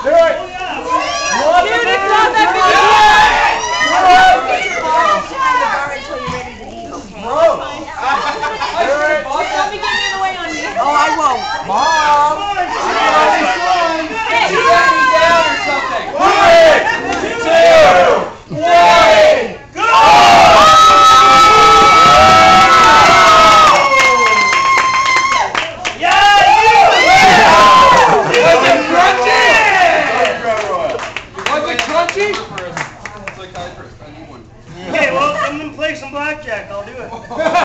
Do it! Dude, it's not that big. Don't be getting in the way on me. Oh, I won't. Mom! Hey, down or something. 3, 2, 1, go! Okay, well, I'm gonna play some blackjack. I'll do it.